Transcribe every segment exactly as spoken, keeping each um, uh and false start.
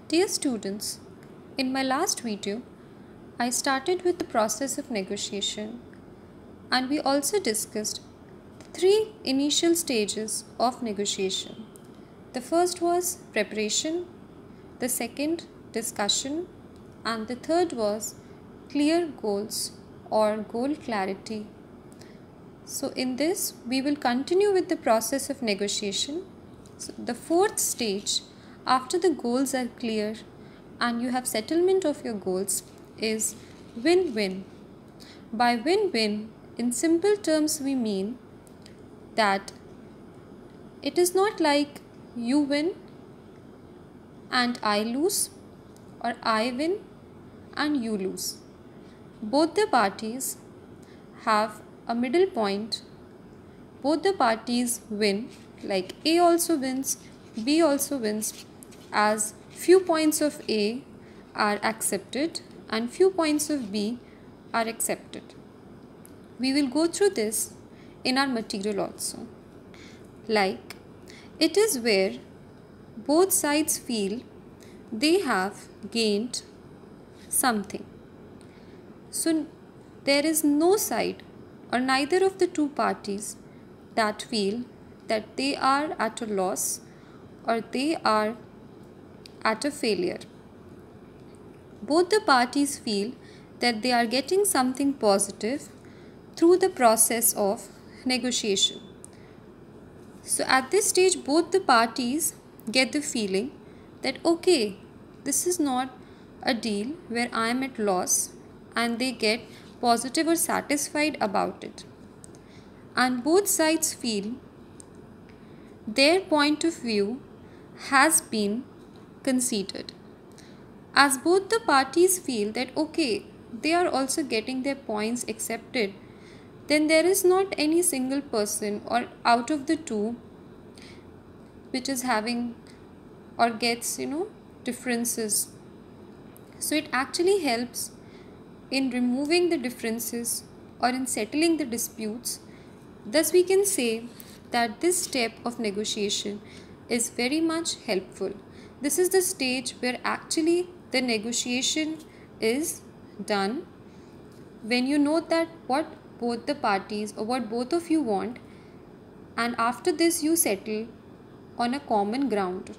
Dear students, in my last video, I started with the process of negotiation, and we also discussed three initial stages of negotiation. The first was preparation, the second discussion, and the third was clear goals or goal clarity. So in this, we will continue with the process of negotiation. So the fourth stage, after the goals are clear and you have settlement of your goals, is win-win. By win-win, in simple terms, we mean that it is not like you win and I lose, or I win and you lose. Both the parties have a middle point. Both the parties win, like A also wins, B also wins, as few points of A are accepted and few points of B are accepted. We will go through this in our material also. Like, it is where both sides feel they have gained something. So there is no side or neither of the two parties that feel that they are at a loss or they are at a failure. Both the parties feel that they are getting something positive through the process of negotiation. So at this stage, both the parties get the feeling that okay, this is not a deal where I am at loss, and they get positive or satisfied about it. And both sides feel their point of view has been conceded. As both the parties feel that okay, they are also getting their points accepted, then there is not any single person or out of the two which is having or gets, you know, differences. So it actually helps in removing the differences or in settling the disputes. Thus we can say that this step of negotiation is very much helpful. This is the stage where actually the negotiation is done, when you know that what both the parties or what both of you want, and after this you settle on a common ground.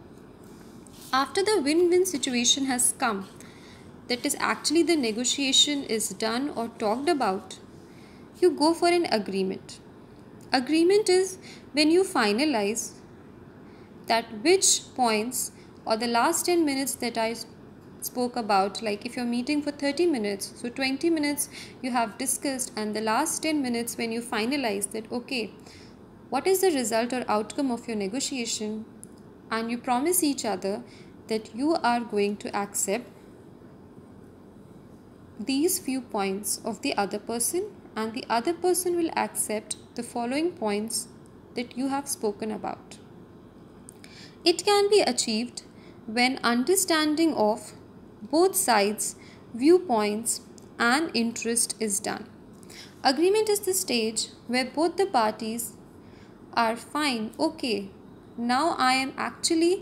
After the win-win situation has come, that is actually the negotiation is done or talked about, you go for an agreement. Agreement is when you finalize that which points or the last ten minutes that I spoke about, like if you're meeting for thirty minutes, so twenty minutes you have discussed, and the last ten minutes when you finalize that okay, what is the result or outcome of your negotiation, and you promise each other that you are going to accept these few points of the other person, and the other person will accept the following points that you have spoken about. It can be achieved when understanding of both sides' viewpoints and interest is done. Agreement is the stage where both the parties are fine, okay, now I am actually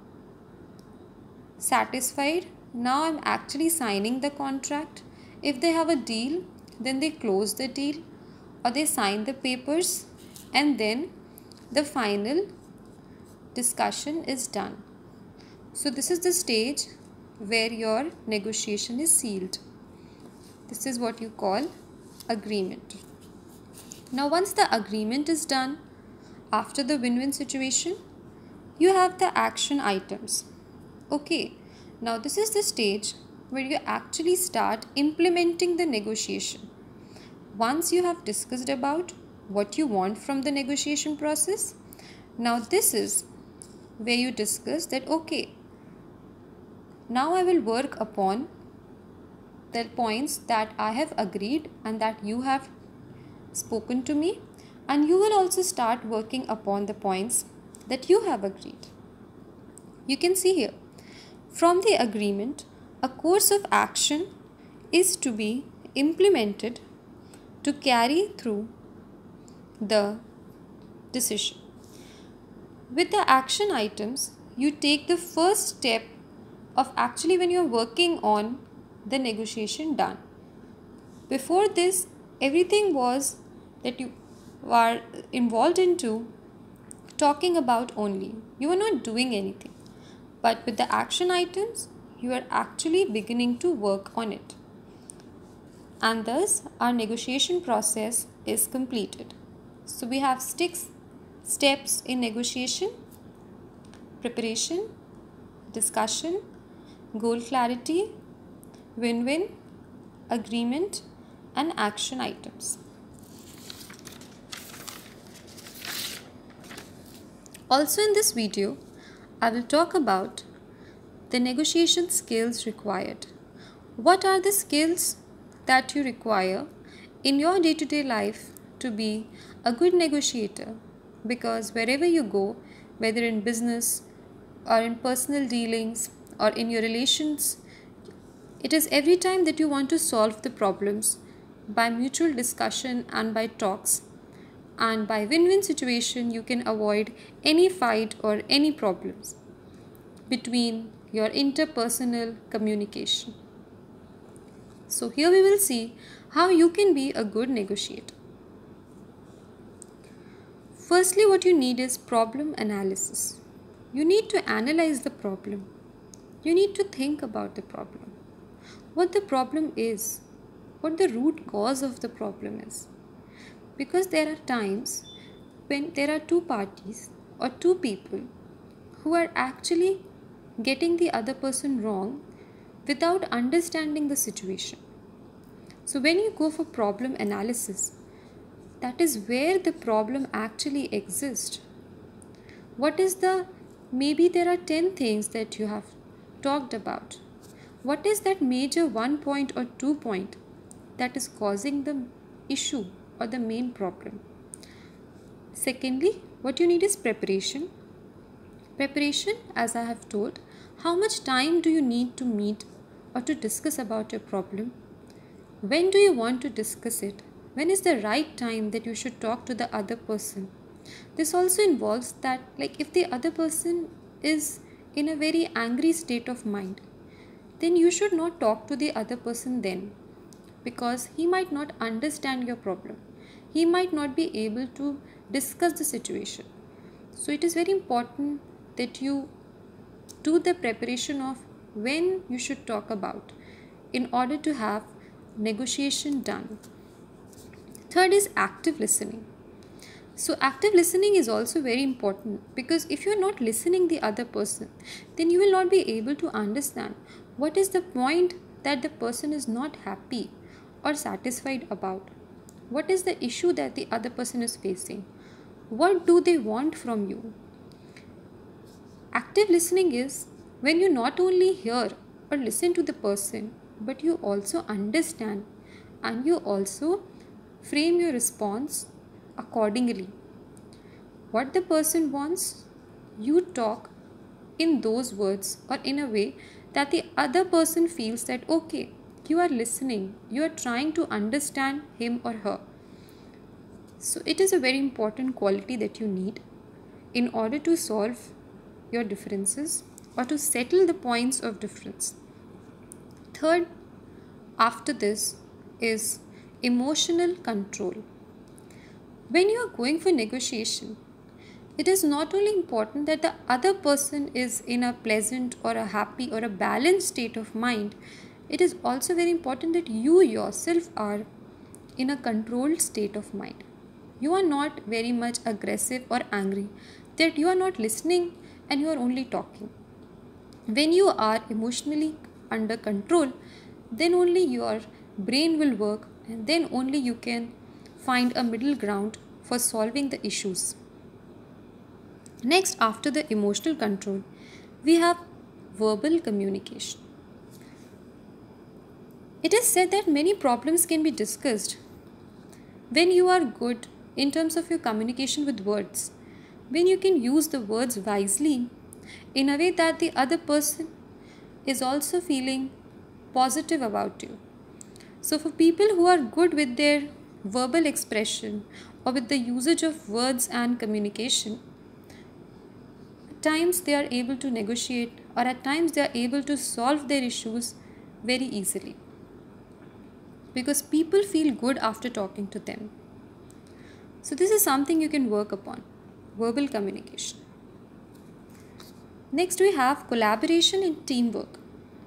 satisfied, now I am actually signing the contract. If they have a deal, then they close the deal or they sign the papers, and then the final discussion is done. So this is the stage where your negotiation is sealed. This is what you call agreement. Now once the agreement is done, after the win-win situation, you have the action items. Okay, now this is the stage where you actually start implementing the negotiation. Once you have discussed about what you want from the negotiation process, now this is where you discuss that okay, now I will work upon the points that I have agreed and that you have spoken to me, and you will also start working upon the points that you have agreed. You can see here, from the agreement, a course of action is to be implemented to carry through the decision. With the action items, you take the first step of actually when you're working on the negotiation done. Before this, everything was that you were involved into talking about only. You were not doing anything. But with the action items, you are actually beginning to work on it. And thus, our negotiation process is completed. So we have six steps in negotiation: preparation, discussion, goal clarity, win-win, agreement, and action items. Also in this video, I will talk about the negotiation skills required. What are the skills that you require in your day-to-day life to be a good negotiator? Because wherever you go, whether in business or in personal dealings or in your relations, it is every time that you want to solve the problems by mutual discussion and by talks. And by win-win situation, you can avoid any fight or any problems between your interpersonal communication. So here we will see how you can be a good negotiator. Firstly, what you need is problem analysis. You need to analyze the problem. You need to think about the problem. What the problem is, what the root cause of the problem is. Because there are times when there are two parties or two people who are actually getting the other person wrong without understanding the situation. So when you go for problem analysis, that is where the problem actually exists. What is the, maybe there are ten things that you have talked about. What is that major one point or two point that is causing the issue or the main problem? Secondly, what you need is preparation. Preparation, as I have told, how much time do you need to meet or to discuss about your problem? When do you want to discuss it? When is the right time that you should talk to the other person? This also involves that, like, if the other person is in a very angry state of mind, then you should not talk to the other person then, because he might not understand your problem. He might not be able to discuss the situation. So it is very important that you do the preparation of when you should talk about in order to have negotiation done. Third is active listening. So active listening is also very important, because if you are not listening the other person, then you will not be able to understand what is the point that the person is not happy or satisfied about. What is the issue that the other person is facing? What do they want from you? Active listening is when you not only hear or listen to the person, but you also understand and you also frame your response accordingly. What the person wants, you talk in those words or in a way that the other person feels that, okay, you are listening, you are trying to understand him or her. So it is a very important quality that you need in order to solve your differences or to settle the points of difference. Third, after this, is emotional control. When you are going for negotiation, it is not only important that the other person is in a pleasant or a happy or a balanced state of mind, it is also very important that you yourself are in a controlled state of mind. You are not very much aggressive or angry, that you are not listening and you are only talking. When you are emotionally under control, then only your brain will work, and then only you can find a middle ground for solving the issues. Next, after the emotional control, we have verbal communication. It is said that many problems can be discussed when you are good in terms of your communication with words, when you can use the words wisely in a way that the other person is also feeling positive about you. So for people who are good with their verbal expression or with the usage of words and communication, at times they are able to negotiate or at times they are able to solve their issues very easily, because people feel good after talking to them. So this is something you can work upon, verbal communication. Next we have collaboration and teamwork.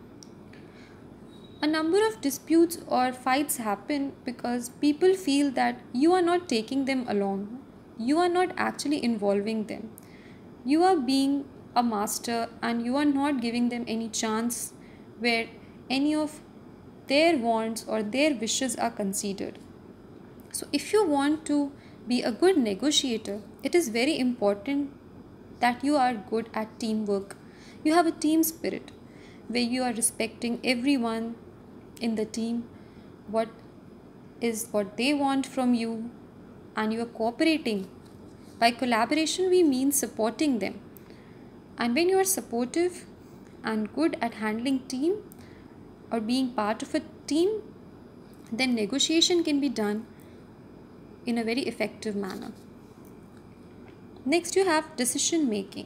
A number of disputes or fights happen because people feel that you are not taking them along. You are not actually involving them. You are being a master and you are not giving them any chance where any of their wants or their wishes are considered. So if you want to be a good negotiator, it is very important that you are good at teamwork. You have a team spirit where you are respecting everyone in the team, what is what they want from you, and you are cooperating. By collaboration we mean supporting them. And when you are supportive and good at handling team or being part of a team, then negotiation can be done in a very effective manner. Next you have decision making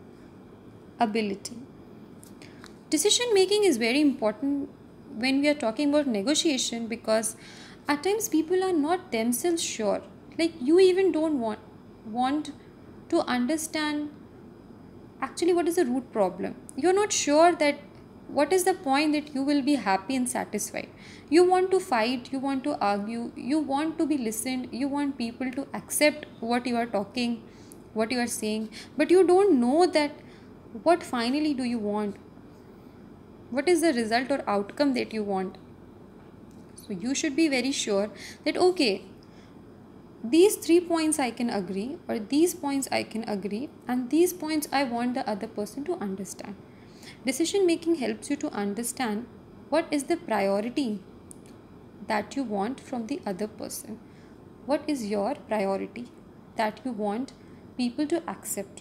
ability. Decision making is very important when we are talking about negotiation, because at times people are not themselves sure. Like you even don't want want to understand actually what is the root problem. You're not sure that what is the point that you will be happy and satisfied. You want to fight, you want to argue, you want to be listened, you want people to accept what you are talking, what you are saying, but you don't know that what finally do you want. What is the result or outcome that you want? So you should be very sure that okay, these three points I can agree, or these points I can agree, and these points I want the other person to understand. Decision making helps you to understand what is the priority that you want from the other person. What is your priority that you want people to accept?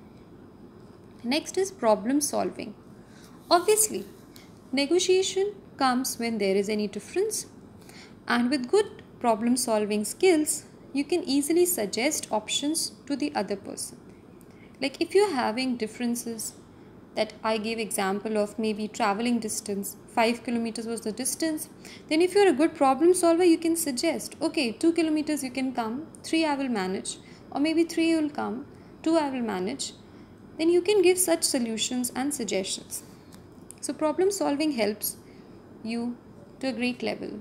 Next is problem solving. Obviously, negotiation comes when there is any difference, and with good problem solving skills, you can easily suggest options to the other person. Like if you're having differences, that I gave example of maybe traveling distance, five kilometers was the distance, then if you're a good problem solver, you can suggest, okay, two kilometers you can come, three I will manage, or maybe three you will come, two I will manage. Then you can give such solutions and suggestions. So problem solving helps you to a great level.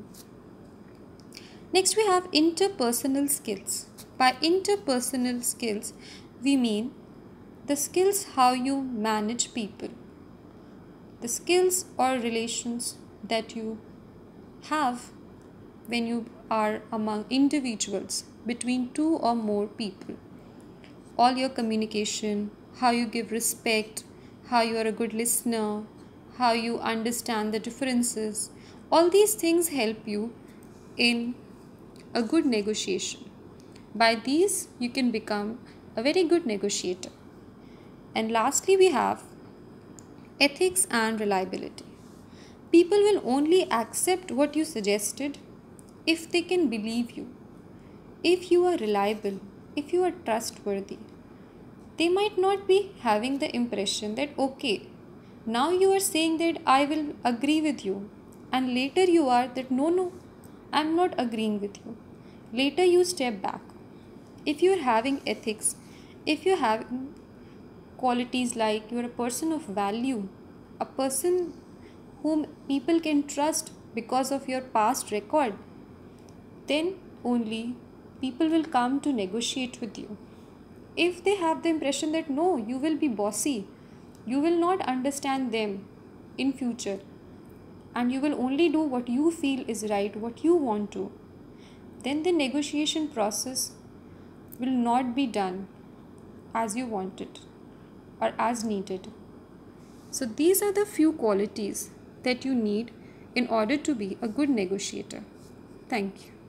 Next we have interpersonal skills. By interpersonal skills, we mean the skills how you manage people, the skills or relations that you have when you are among individuals, between two or more people. All your communication, how you give respect, how you are a good listener, how you understand the differences, all these things help you in a good negotiation. By these, you can become a very good negotiator. And lastly, we have ethics and reliability. People will only accept what you suggested if they can believe you, if you are reliable, if you are trustworthy. They might not be having the impression that, okay, now you are saying that I will agree with you, and later you are that, no, no, I am not agreeing with you. Later you step back. If you are having ethics, if you are having qualities like you are a person of value, a person whom people can trust because of your past record, then only people will come to negotiate with you. If they have the impression that no, you will be bossy, you will not understand them in future, and you will only do what you feel is right, what you want to, then the negotiation process will not be done as you want it or as needed. So these are the few qualities that you need in order to be a good negotiator. Thank you.